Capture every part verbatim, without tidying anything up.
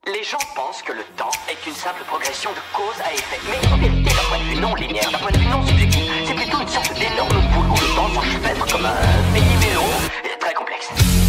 Les gens pensent que le temps est une simple progression de cause à effet. Mais en vérité, d'un point de vue non linéaire, d'un point de vue non subjectif, c'est plutôt une sorte d'énorme boule où le temps s'enchevêtre comme un mini-mélo très complexe.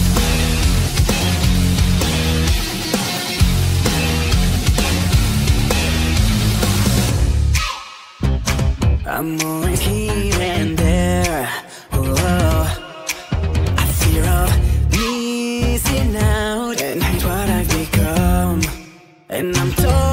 I'm always here and there. Oh, I fear of missing out and hate what I've become. And I'm told